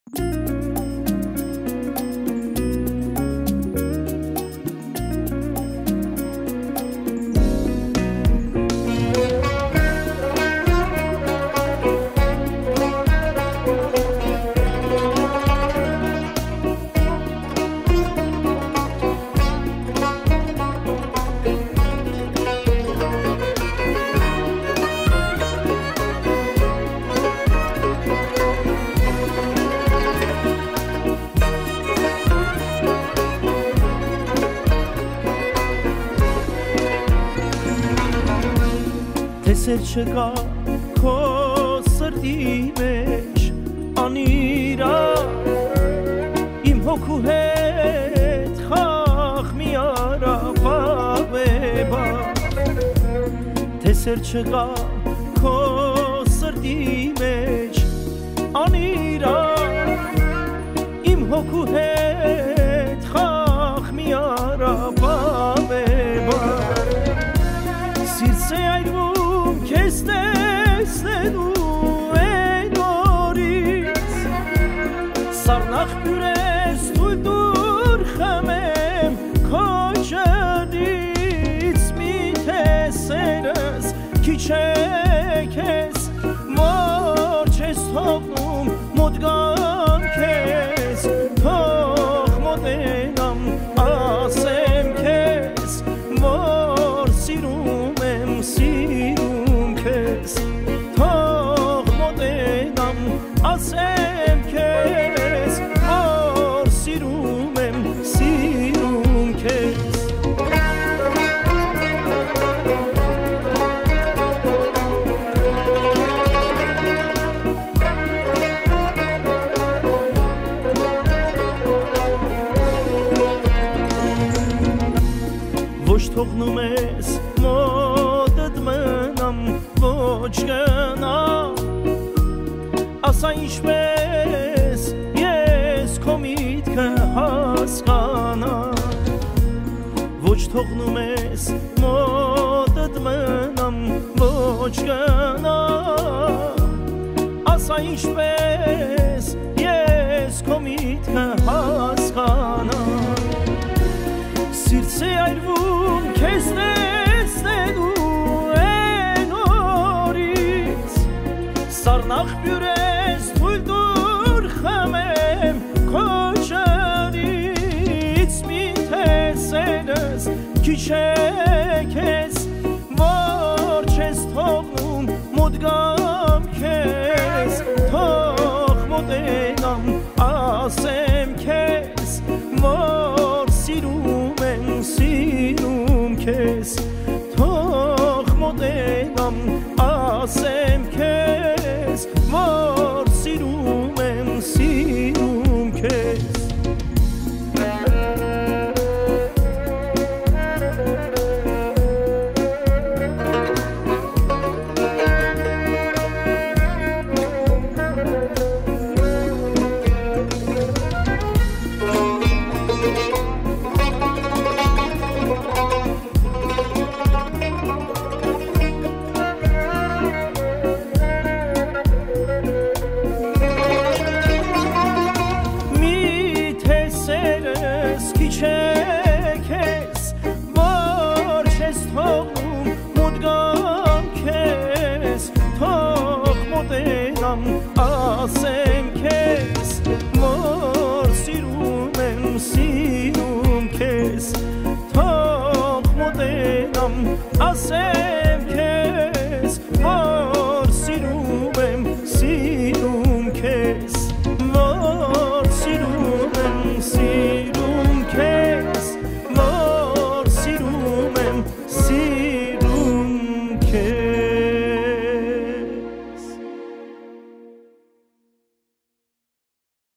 Չկա քո սրտի մեջ անիրա իմ հոգու հետ խաղ մի արա բաբեբա տեսեր չկա քո սրտի մեջ անիրա իմ հոգու հետ խաղ մի արա բաբեբա սիրսե այրվում Քեզ տեսնելու են օրից Սառնախբյուր ես թույլ դուր խմեմ քո ջրից Միթե սերս քիչ է քեզ որ չես թողնում մոտ գամ քեզ Թող մոտենամ ասեմ քեզ որ սիրում եմ Թող մոտենամ ասեմ քեզ որ սիրում եմ քեզ Ոչ թողնում ես մոտդ մնամ ոչ գնա ասա ինչպես ես քո միտքը հասկանա ոչ թողնում ես մոտդ մնամ ոչ գնա ասա ինչպես ես քո միտքը հասկանա սիրտս է այրվում քեզ տեսնելու Սառնախբյուր ես թույլ դուր խմեմ քո ջրից Միթե սերս քիչ է քեզ որ չես թողնում մոտ գամ քեզ Թող մոտենամ ասեմ քեզ որ սիրում եմ քեզ Թող մոտենամ ասեմ քեզ որ սիրում եմ քեզ ասեմ քեզ որ սիրում եմ քեզ Թող մոտենամ ասեմ